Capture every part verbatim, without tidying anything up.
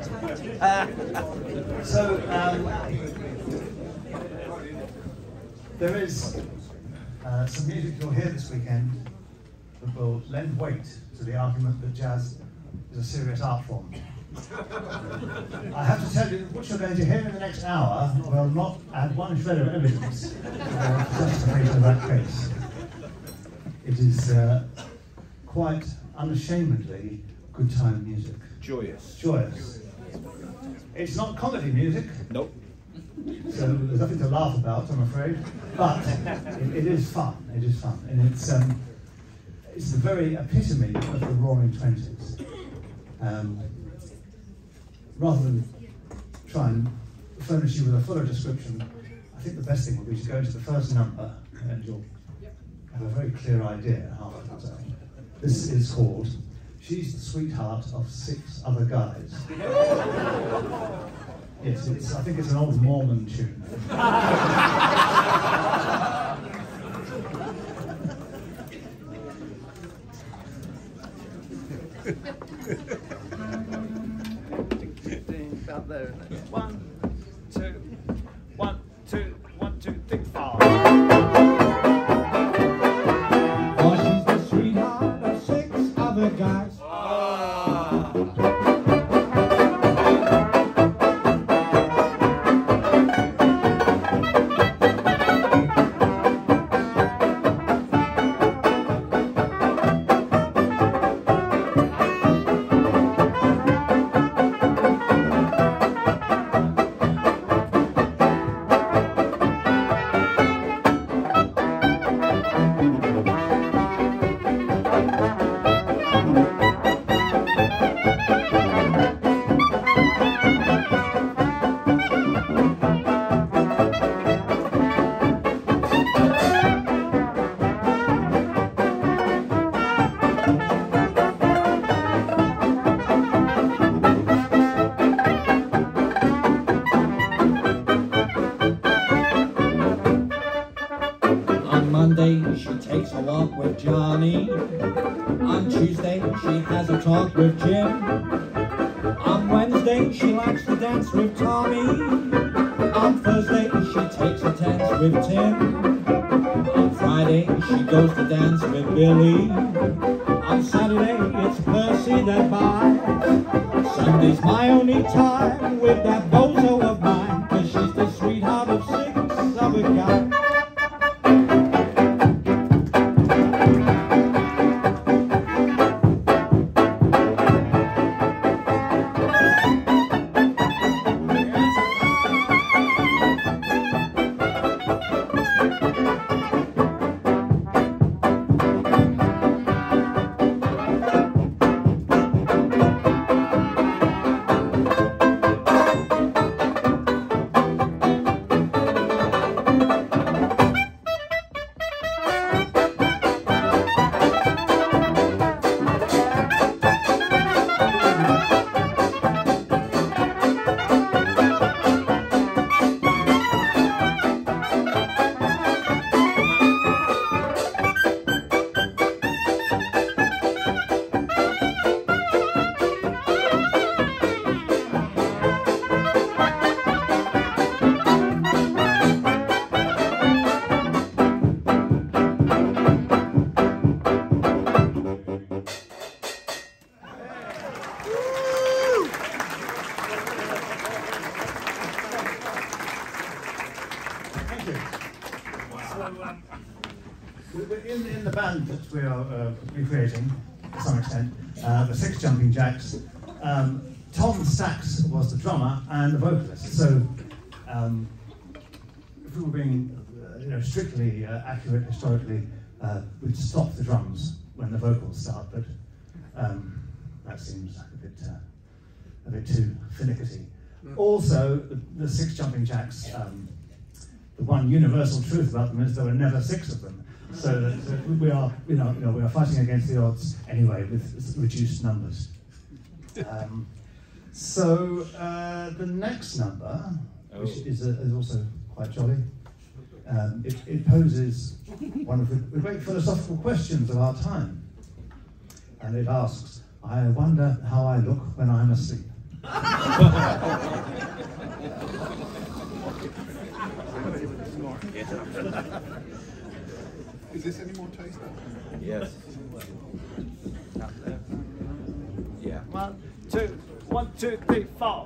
Uh, so, um, there is uh, some music you'll hear this weekend that will lend weight to the argument that jazz is a serious art form. I have to tell you, what you're going to hear in the next hour will not add one shred of evidence to the justification of that case. It is uh, quite unashamedly good time music. Joyous. Joyous. It's not comedy music. Nope. So there's nothing to laugh about, I'm afraid. But it, it is fun. It is fun, and it's um, it's the very epitome of the Roaring Twenties. Um, rather than try and furnish you with a fuller description, I think the best thing would be to go into the first number, and you'll have a very clear idea half of the time. This is called "She's the Sweetheart of Six Other Guys." Yes, it's, I think it's an old Mormon tune. Out there, one, two, one, two, one, two, three, four. Oh, she's the sweetheart of six other guys. She takes a walk with Johnny. On Tuesday she has a talk with Jim. On Wednesday she likes to dance with Tommy. On Thursday she takes a dance with Tim. On Friday she goes to dance with Billy. On Saturday it's Percy that buys. Sunday's my only time with that bozo of mine, 'cause she's the sweetheart of six other guys. In, in the band that we are uh, recreating, to some extent, uh, the Six Jumping Jacks, um, Tom Sachs was the drummer and the vocalist. So, um, if we were being uh, you know, strictly uh, accurate historically, uh, we'd stop the drums when the vocals start, but um, that seems a bit, uh, a bit too finicky. Also, the, the Six Jumping Jacks, um, the one universal truth about them is there were never six of them. So that, that we are, you know, you know, we are fighting against the odds anyway with reduced numbers. Um, so uh, the next number, which oh. is, a, is also quite jolly, um, it, it poses one of the, the great philosophical questions of our time, and it asks, "I wonder how I look when I'm asleep." Is this any more taste? Yes. Yeah. One, two, one, two, three, four.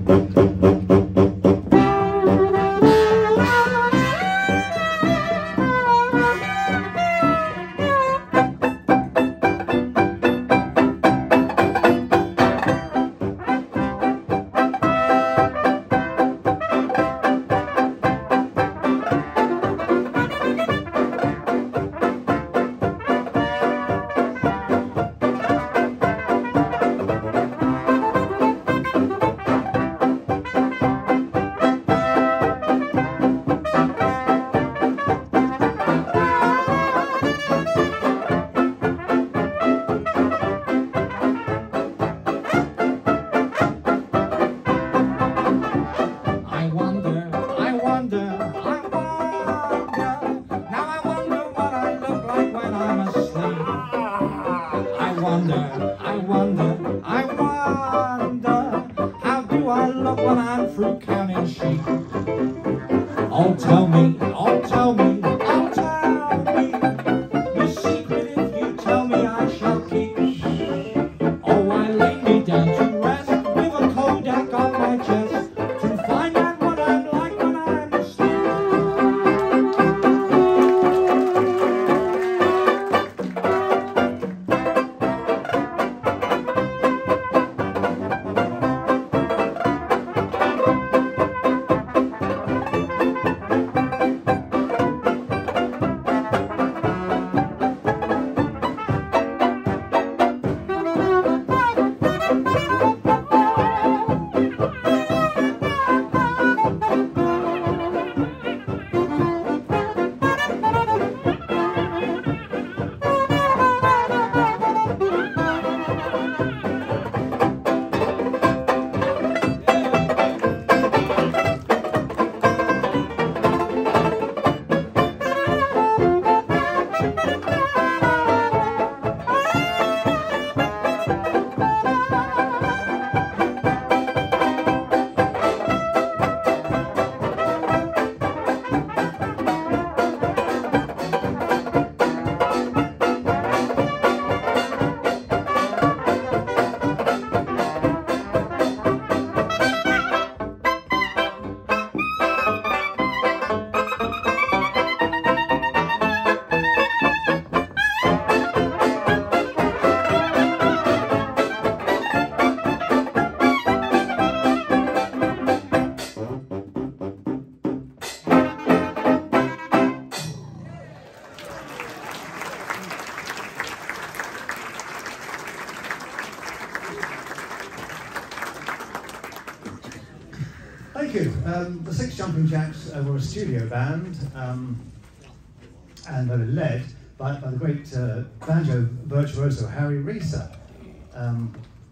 Thank you. Um, the Six Jumping Jacks uh, were a studio band, um, and they were led by, by the great uh, banjo virtuoso Harry Reeser. Um,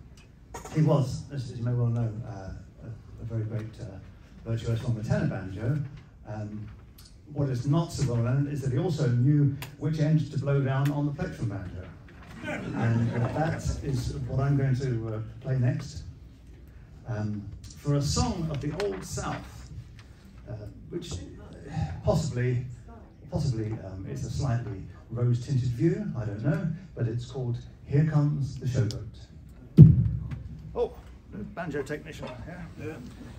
he was, as you may well know, uh, a, a very great uh, virtuoso on the tenor banjo. Um, what is not so well known is that he also knew which end to blow down on the plectrum banjo. And uh, that is what I'm going to uh, play next. Um, for a song of the Old South, uh, which possibly, possibly um, is a slightly rose-tinted view, I don't know, but it's called Here Comes the Showboat. Oh, the banjo technician here. Yeah.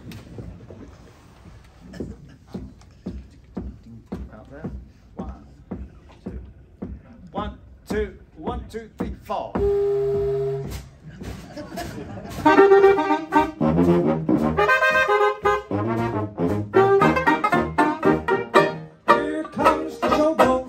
Out there. One, two, one, two, one, two, three, four. Here comes the showboat.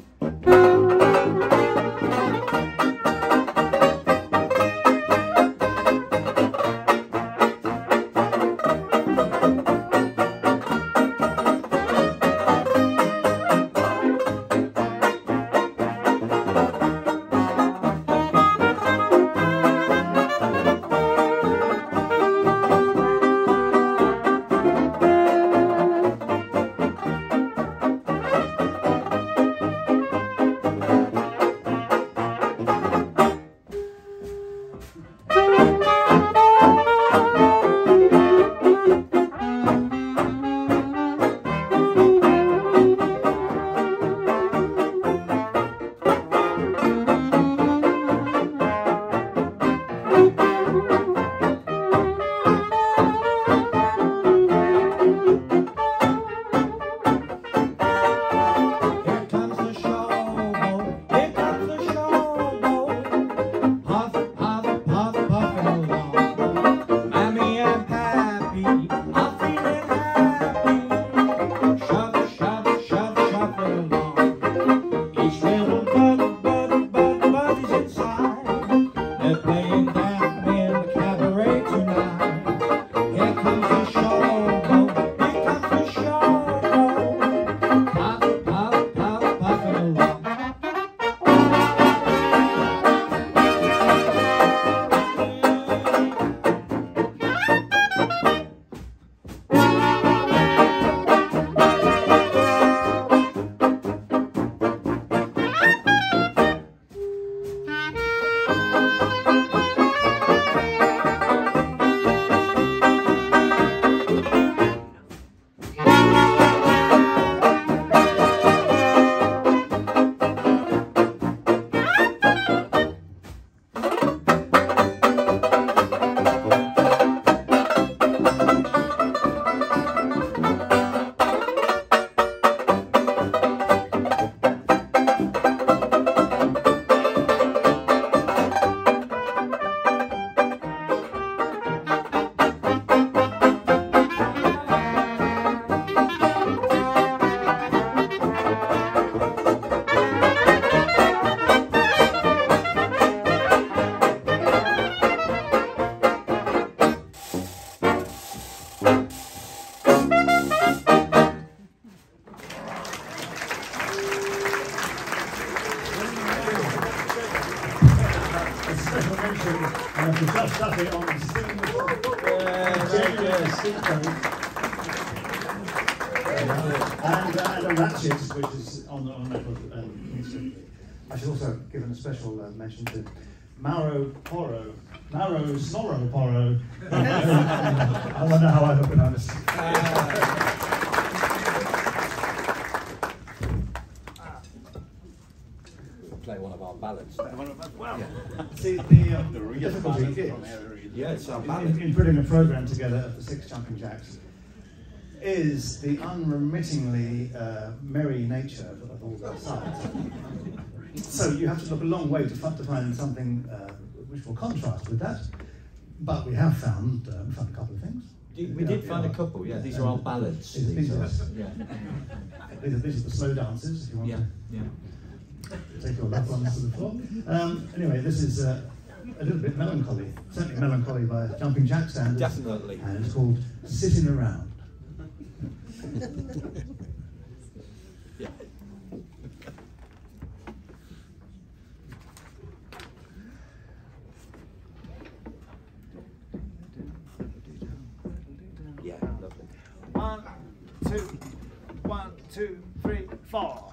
Yes, and, uh, and a ratchet, which is on, on record. Um, I should also give a special uh, mention to Mauro Porro. Mauro Snorro Porro. I wonder how I pronounce it. Play one of our ballads. Well, See, the, um, the difficulty is, Yeah, it's our in, ballad. in putting a programme together of the six jumping jacks, is the unremittingly uh, merry nature of, of all their sides. So you have to look a long way to, to find something uh, which will contrast with that. But we have found, um, found a couple of things. We did find a couple, yeah. These are all ballads. These- These these are, are- yeah. These are, these are the slow dances, if you want Yeah, yeah. to take your loved ones to the floor. Um, anyway, this is uh, a little bit melancholy, certainly melancholy by jumping jack standards. Definitely. And it's called Sitting Around. Yeah. Yeah, lovely. one, two, one, two, three, four.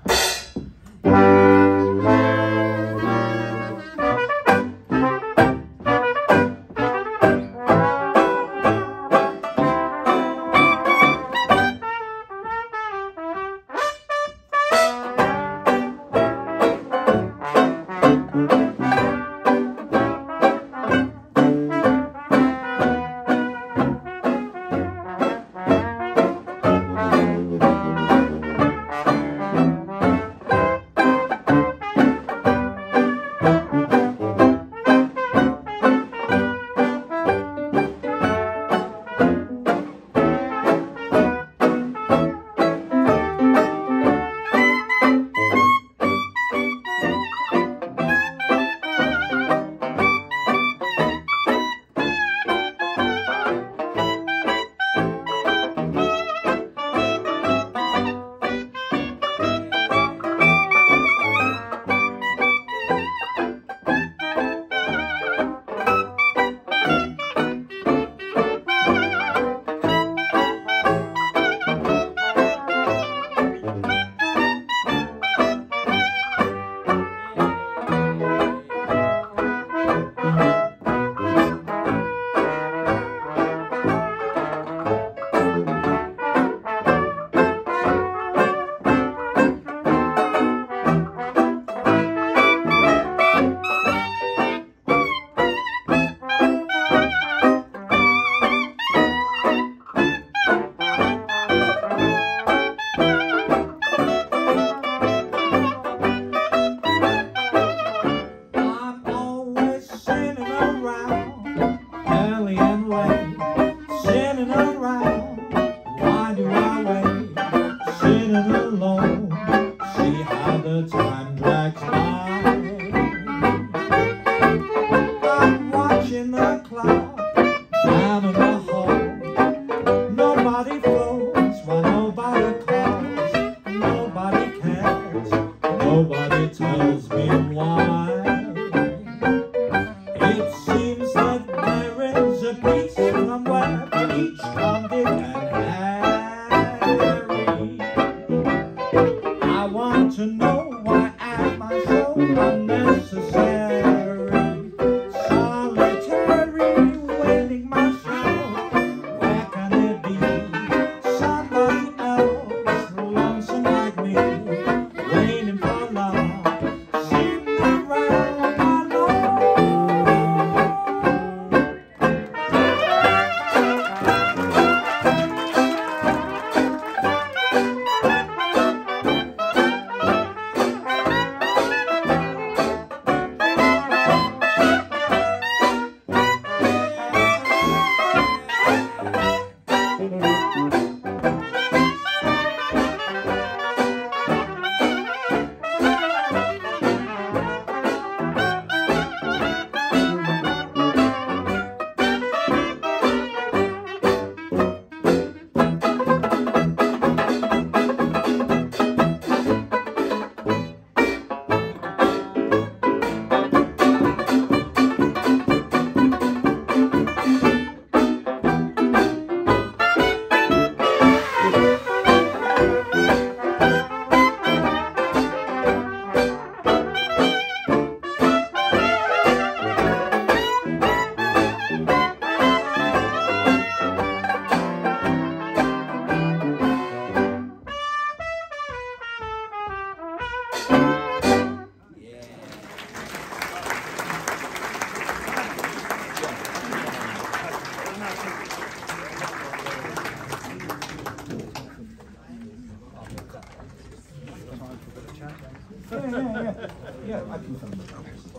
Yeah, I can film it.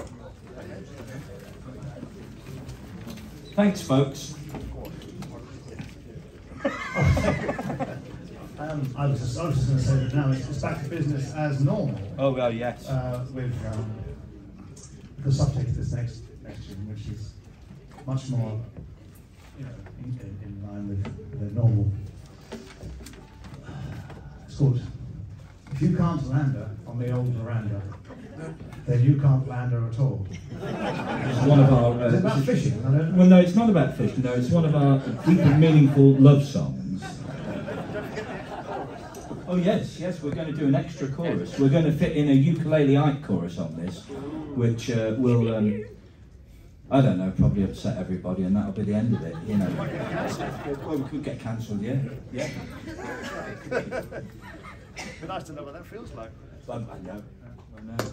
Thanks, folks. um, I was just, I was just going to say that now it's, it's back to business as normal. Oh, well, yes. Uh, with um, the subject of this next next tune, which is much more, you know, in, in, in line with the normal. It's called "If You Can't Land Her on the Old Veranda, Then You Can't Land Her at All." It's one of our. Uh, Is it about fishing? I don't know. Well, no, it's not about fishing. No, it's one of our deep and meaningful love songs. Oh yes, yes, we're going to do an extra chorus. We're going to fit in a ukulele-ite chorus on this, which uh, will, um, I don't know, probably upset everybody, and that'll be the end of it. You know. Well, we could get cancelled, yeah, yeah. It'd be nice to know what that feels like. I know. I know.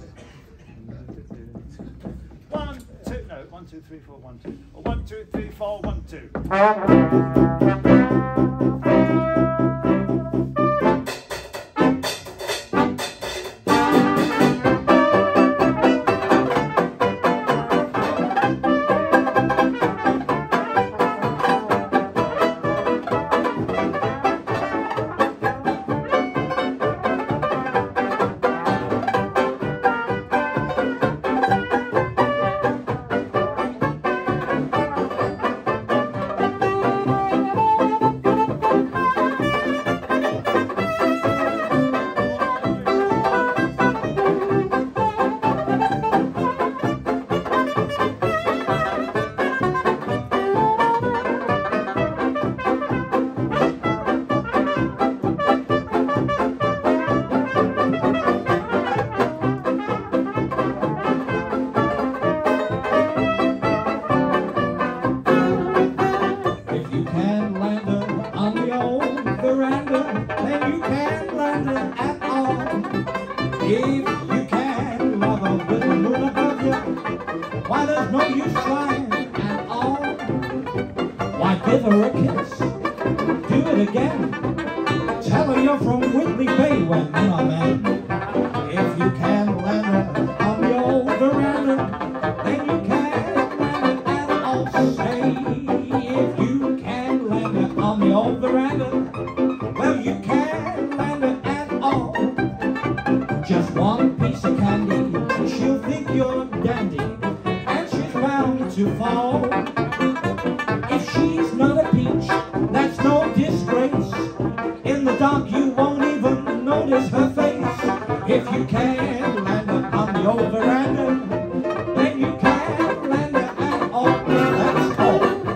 One, two, no, one, two, three, four, one, two. Or one, two, three, four, one, two. Why there's no use trying at all? Why give her a kiss? Do it again. Tell her you're from Whitley Bay when men are men. If you can land her on the old veranda, then you can land her at all. Say, if you can land her on the old veranda, well, you can land her at all. Just one piece of candy, she'll think you're dandy, and she's bound to fall. If she's not a peach, that's no disgrace. In the dark you won't even notice her face. If you can land her on the old veranda, then you can land her at all. That's all.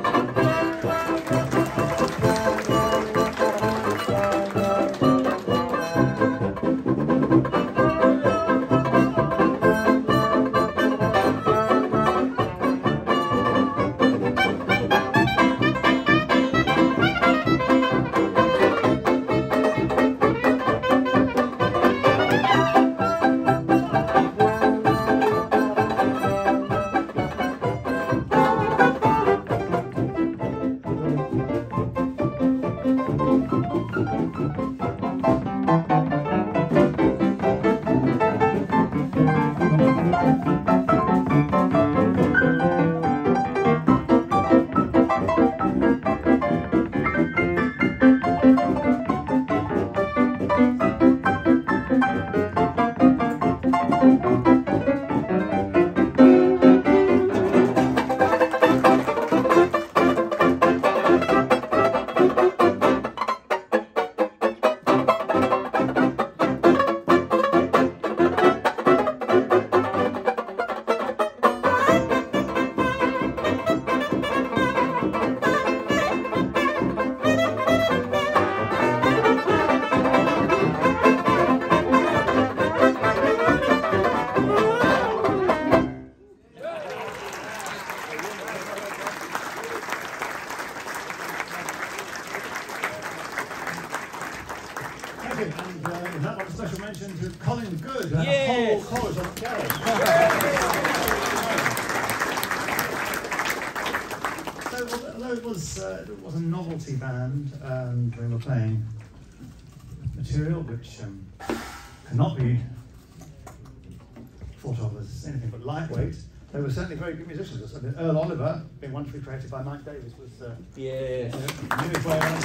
And uh, with that one, a special mention to Colin Good, who had Yes. a whole chorus on the piano. So, although it was, uh, it was a novelty band, and they were playing material which um, cannot be thought of as anything but lightweight, they were certainly very good musicians. I mean, Earl Oliver, being wonderfully created by Mike Davis, was uh, Yeah. you know, knew his way around.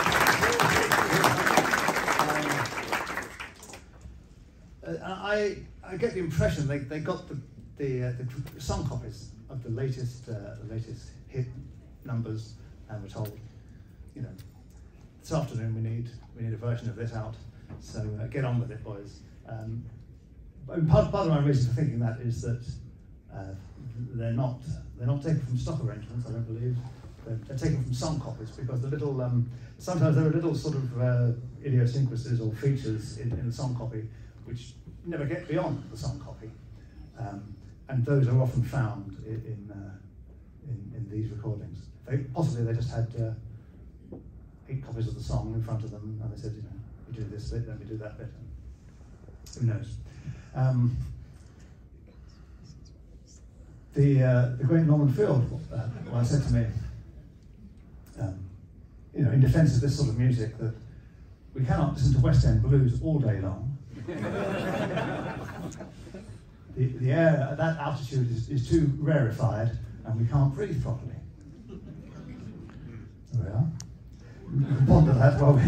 Um, uh, I I get the impression they, they got the the, uh, the song copies of the latest uh, the latest hit numbers and were told, you know, this afternoon we need we need a version of this out. So uh, get on with it, boys. Um, and part, part of my reason for thinking that is that uh, they're not they're not taken from stock arrangements. I don't believe they're, they're taken from song copies because the little um, sometimes there are little sort of uh, idiosyncrasies or features in, in the song copy which never get beyond the song copy, um, and those are often found in in, uh, in, in these recordings. They, possibly they just had uh, eight copies of the song in front of them, and they said, you know, we do this bit, then we do that bit. Who knows? Um, the uh, the great Norman Field uh, once said to me, um, you know, in defence of this sort of music, that we cannot listen to West End blues all day long. the, the air at that altitude is, is too rarefied, and we can't breathe properly. There we are. Ponder that while we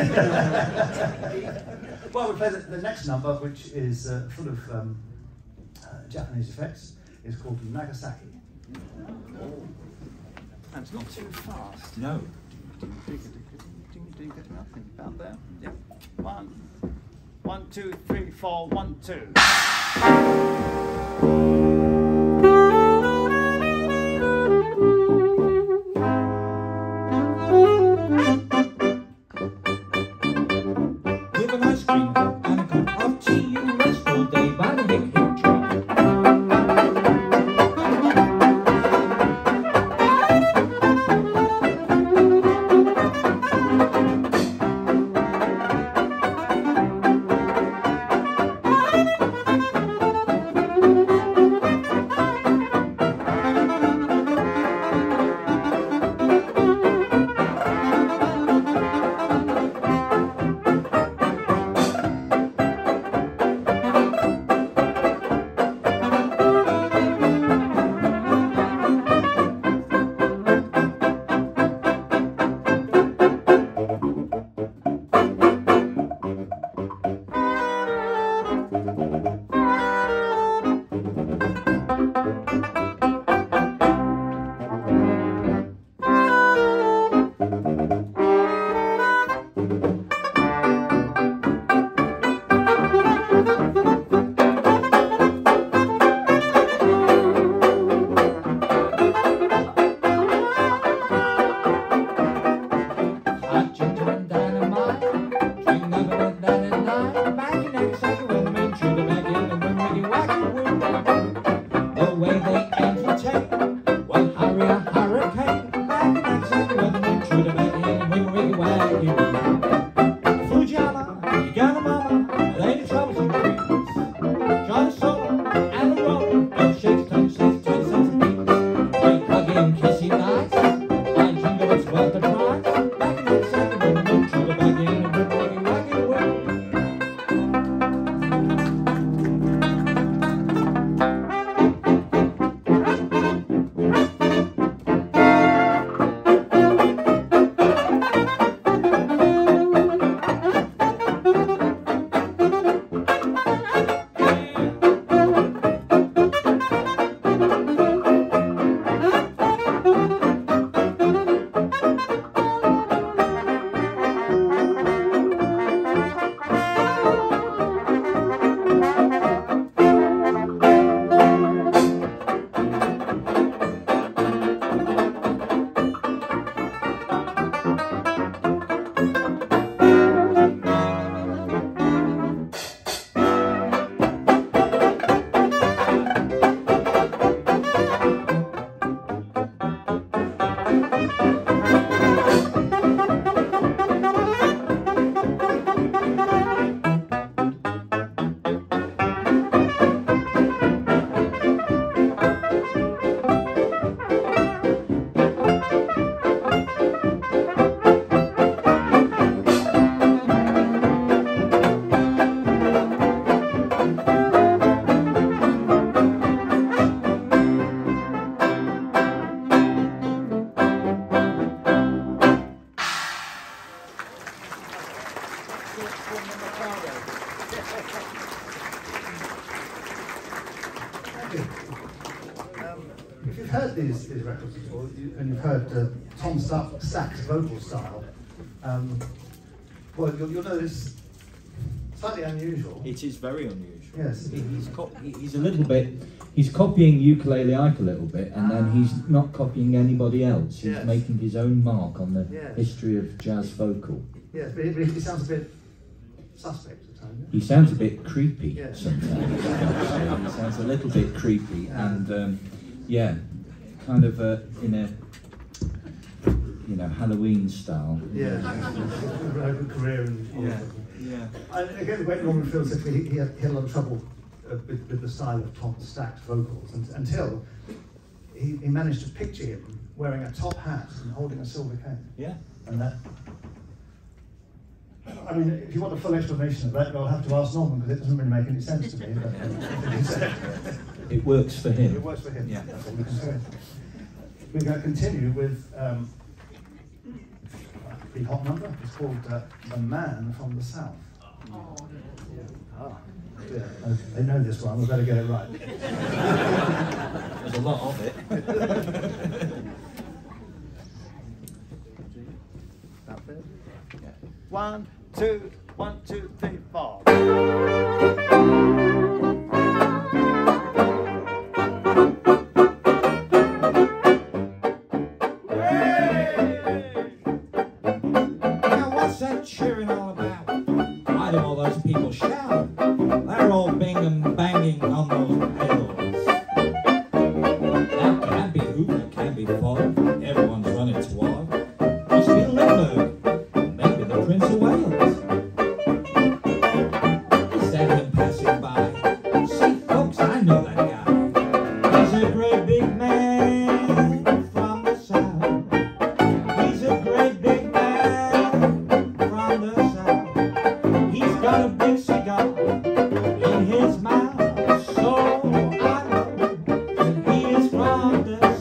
well, we play the, the next number, which is uh, full of um, uh, Japanese effects. It's called Nagasaki. And it's not too fast. No. Getting up and about there. Yep. One, one, two, three, four, one, two. With an ice cream and a cup of tea, you rest all day by the big hill tree. Kissing nights, I jingle it's worth the price. Back in that second when the from the Mikado. Thank you. Um, if you've heard these, these records before, you, and you've heard uh, Tom Stack, Stack's vocal style, um, well, you'll, you'll know this slightly unusual. It is very unusual. Yes. He- He's, co- he- he's a little bit, he's copying Ukulele Ike a little bit, and then he's not copying anybody else. He's Yes. making his own mark on the Yes. history of jazz vocal. Yes, but it, it sounds a bit suspect at times. He sounds a bit creepy Yes. sometimes. He sounds a little bit creepy, and um, yeah, kind of uh, in a you know Halloween style. Yeah. Good career and all Yeah. that. Yeah. And again, the great Norman Field said to me, he, he, had, he had a lot of trouble uh, with, with the style of Tom Stack's vocals and, until he, he managed to picture him wearing a top hat and holding a silver cane. Yeah. And that, I mean, if you want a full explanation of that, I'll have to ask Norman because it doesn't really make any sense to me. But, uh, It works for him. it works for him. Yeah. That's all we can say. We're going to continue with um, a pretty hot number. It's called uh, The Man from the South. Oh. Ah, yeah. Uh, they know this one, we better get it right. There's a lot of it. That bit? Yeah. One, two, one, two, three, four. Now what's that cheering all about? Why do all those people shout? They're all binging, banging on those pedals. That can be Hoover, can be Ford. Everyone's running toward. Must be Lindbergh, maybe the Prince of Wales. Is that him passing by? See, folks, I know that guy. He's a great big man from the South. He's a great big man from the South. He's got a big cigar in his mouth, so I know that he is from the South.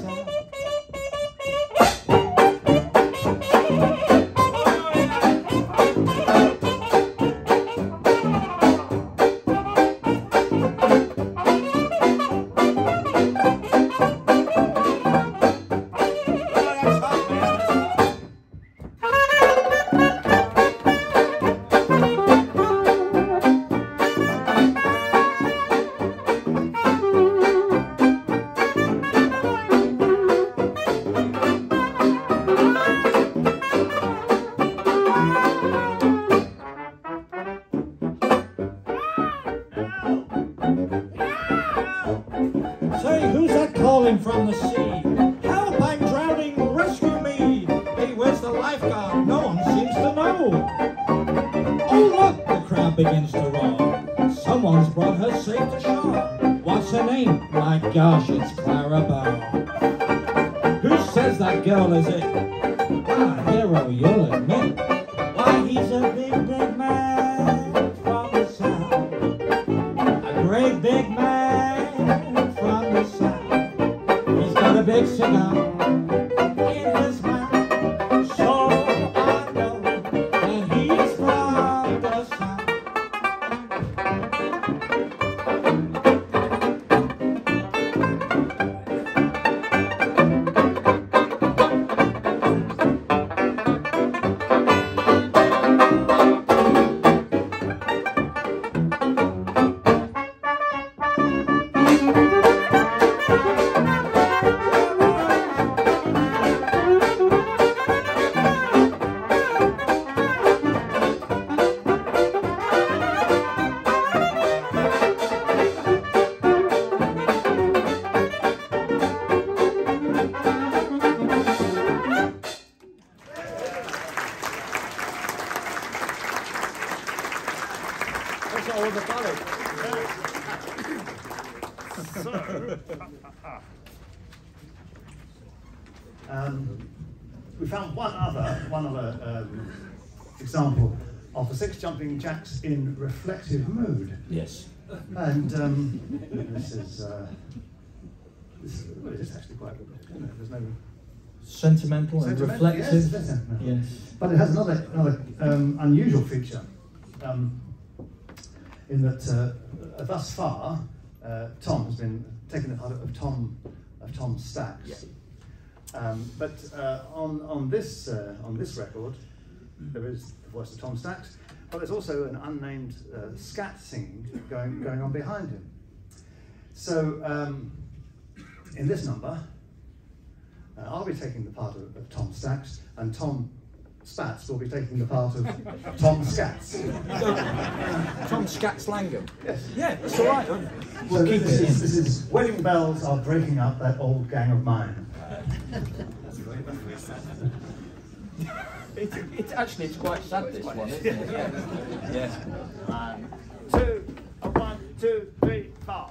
Say, who's that calling from the sea? Help, I'm drowning, rescue me! Hey, where's the lifeguard? No one seems to know. Oh, look, the crowd begins to roar. Someone's brought her safe to shore. What's her name? My gosh, it's Clara Bow. Who says that girl is it? Ah, hero, you'll admit. Why, he's a big, big man from the South. A great big man from the South. He's got a big cigar in his mouth, so I know that he's from the South. That's all the ballad. Um, we found one other, one other um, example of the six jumping jacks in reflective mood. Yes. And um, this is, uh, this, well, it is actually quite, you know, there's no... Sentimental and Sentimental, reflective. yes, sentimental. Yes. But it has another, another um, unusual feature. um, in that uh, thus far, uh, Tom has been taking the part of, of Tom of Tom Stacks. Yeah. Um, but uh, on on this uh, on this record, there is the voice of Tom Stacks, but there's also an unnamed uh, scat singing going going on behind him. So um, in this number, uh, I'll be taking the part of, of Tom Stacks, and Tom Spats will be taking the part of Tom Scats. Tom Scats Langham. Yes. Yeah, that's all right. So this is, this is Wedding Bells Are Breaking Up That Old Gang of Mine. It, it, actually, it's quite sad, this one, isn't it? Yeah. Yeah. One, two, a one, two, three, four.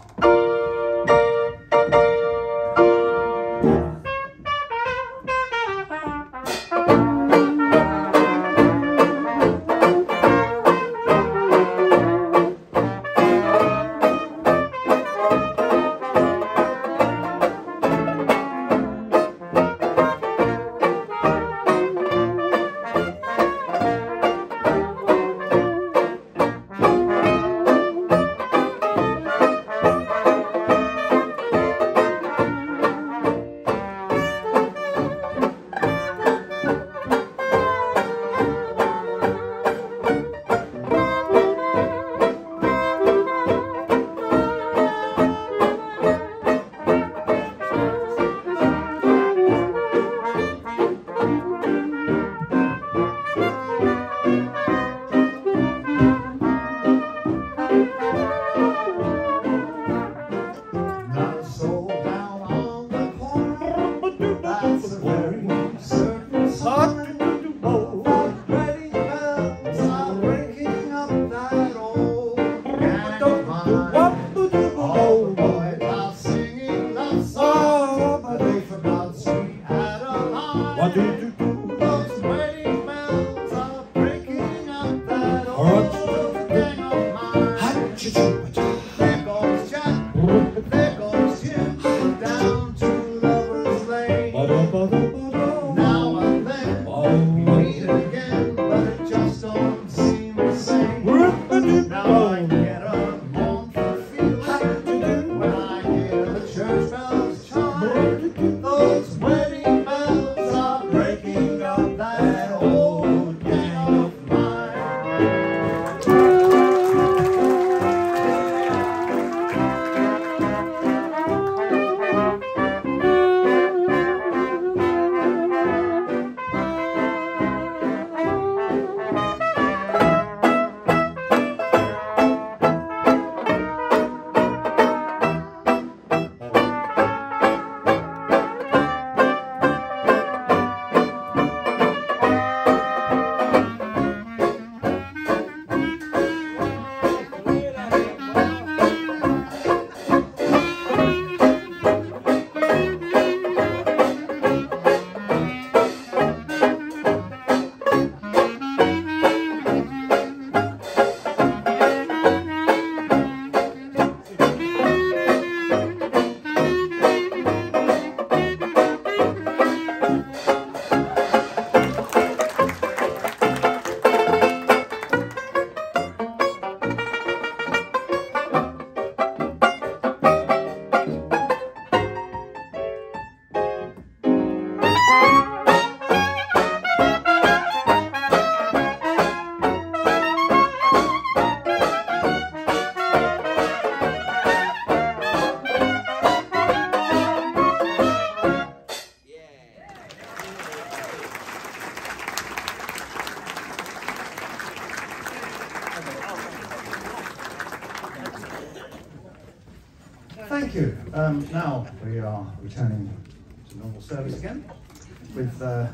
Thank you. Um, now we are returning to normal service again with, uh,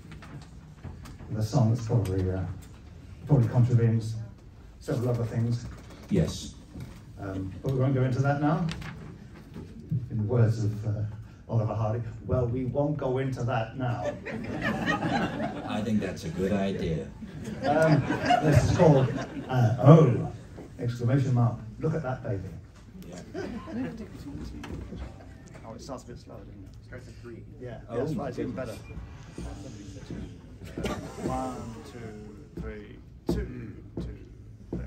with a song that's probably uh, probably contravenes several other things. Yes. Um, but we won't go into that now. In the words of uh, Oliver Hardy, well, we won't go into that now. I think that's a good idea. Um, this is called uh, Oh! Exclamation mark. Look at that baby. Oh, it starts a bit slow, doesn't it? Starts at three. Yeah, Oh, that's right, even goodness. better. One, two, three, two, two, three.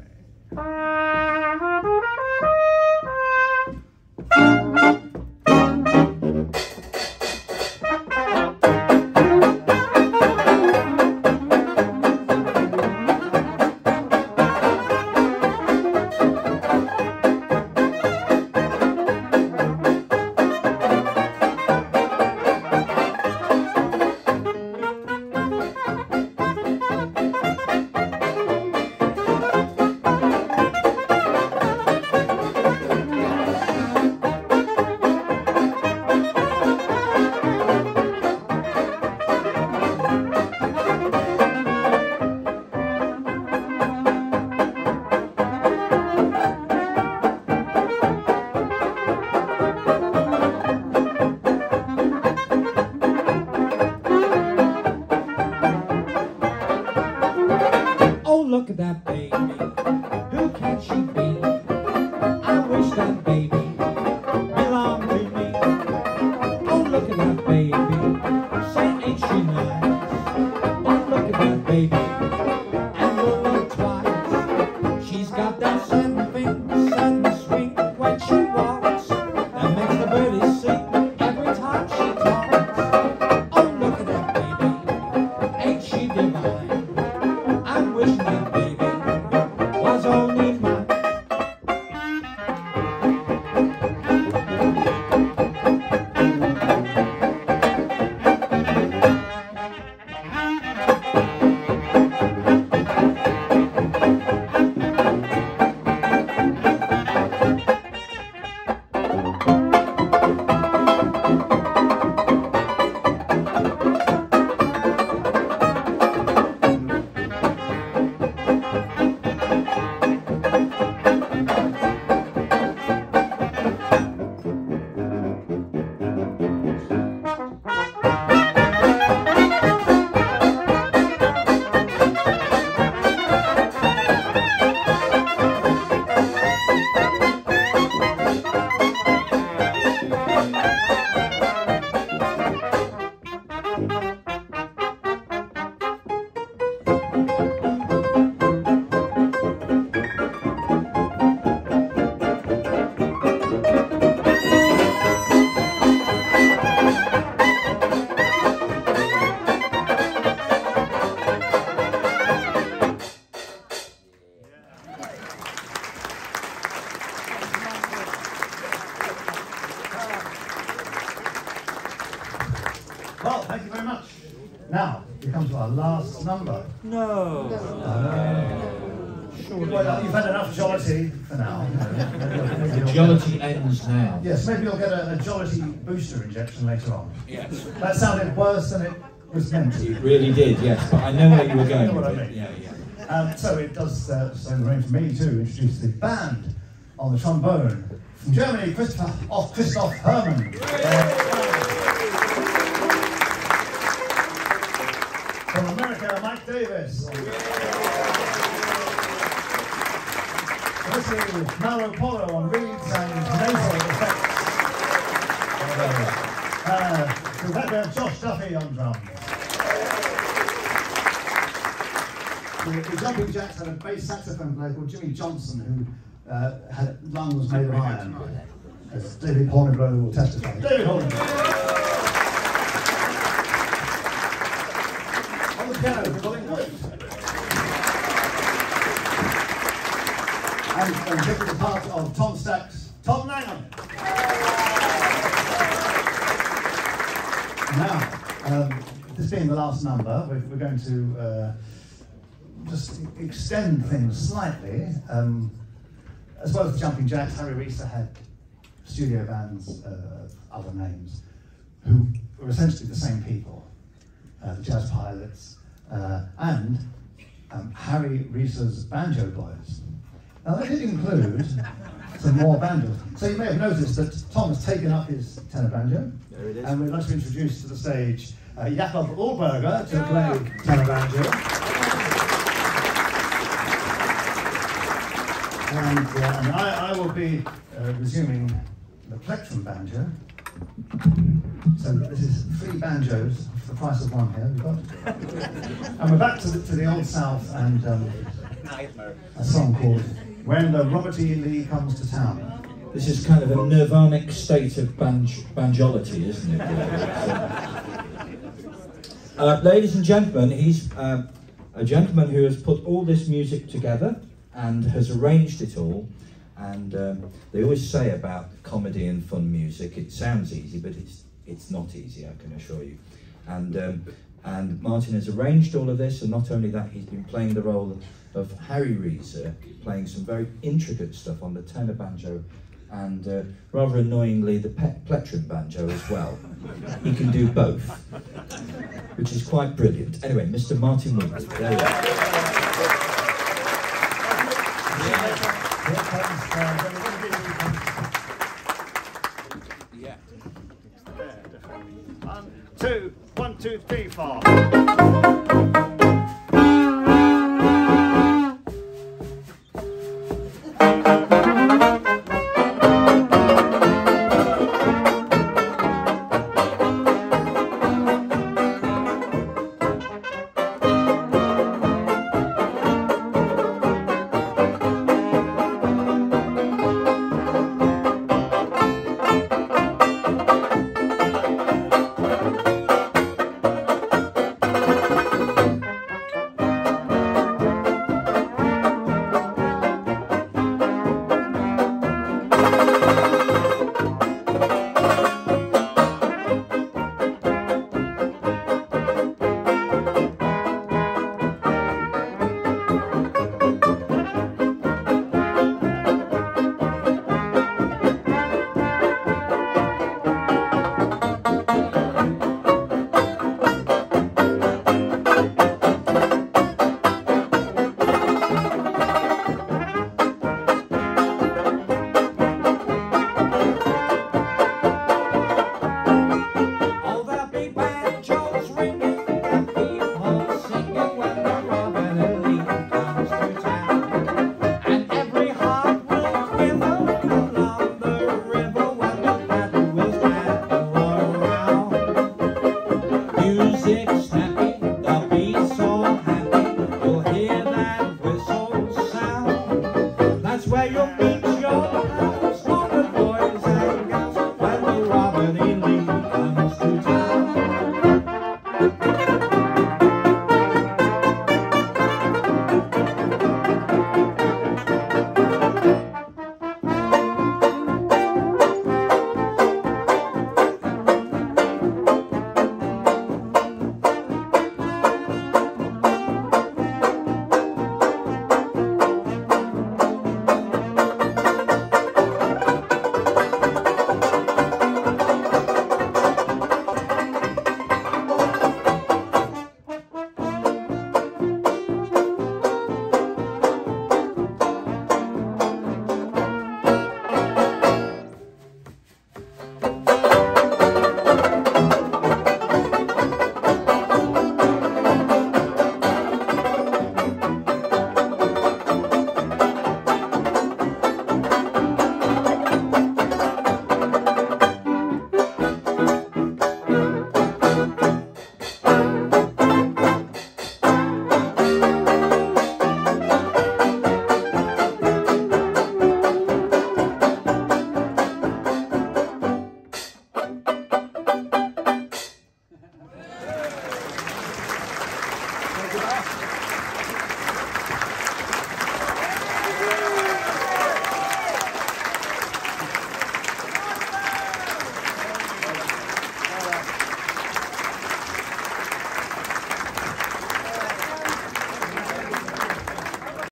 look at that baby. Who can she be? I wish that baby belonged to me. Oh, look at that baby. Say, ain't she nice? Oh, look at that baby. And we'll look twice. She's got that satin thing, satin swing when she walks. That makes the birdies sing every time she talks. Oh, look at that baby. Ain't she divine? I'm wishing that baby was only mine. Well, thank you very much. Now, we come to our last number. No. Surely well, you've had enough jollity for now. The jollity ends now. Yes, maybe you'll get a, a jollity booster injection later on. Yes. That sounded worse than it was meant to. It really did, yes, but I know where you were going You know with what I it. mean. Yeah, yeah. Um, so it does uh, so the rain for me to introduce the band on the trombone from Germany, Christoph, off Christoph Hermann. Uh, from America, Mike Davis. Italy, Mauro Polo on reeds and nasal effects. Uh, from Rebecca, Josh Duffy on drums. The, the Jumping Jacks had a bass saxophone player called Jimmy Johnson who uh, had lungs made of iron, as David Horniblow will testify. David Horniblow. On the piano, Colin Wood. And, and taking the part of Tom Stack's Tom Langham. Now, um, this being the last number, we're, we're going to uh, just extend things slightly. Um, as well as the Jumping Jacks, Harry Reeser had studio bands, uh, other names, who were essentially the same people. Uh, the Jazz Pilots, uh, and um, Harry Reeser's Banjo Boys. Now that did include some more banjos. So you may have noticed that Tom has taken up his tenor banjo. There it is. And we'd like to introduce to the stage uh, Jakob Uhlberger to play tenor banjo. And, uh, and I, I will be uh, resuming the plectrum banjo. So this is three banjos for the price of one here, we've got. And we're back to the, to the Old South and um, a song called When the Robert E. Lee Comes to Town. This is kind of a nirvanic state of banj banjolity, isn't it? uh, ladies and gentlemen, he's uh, a gentleman who has put all this music together and has arranged it all. And um, they always say about comedy and fun music, it sounds easy, but it's it's not easy, I can assure you. And um, and Martin has arranged all of this, and not only that, he's been playing the role of Harry Reeser, playing some very intricate stuff on the tenor banjo, and uh, rather annoyingly the pe plectrum banjo as well. He can do both, which is quite brilliant. Anyway, Mister Martin Woodward, there you are. Here comes, uh, Yeah. One, two, one, two, three, four. where you'll meet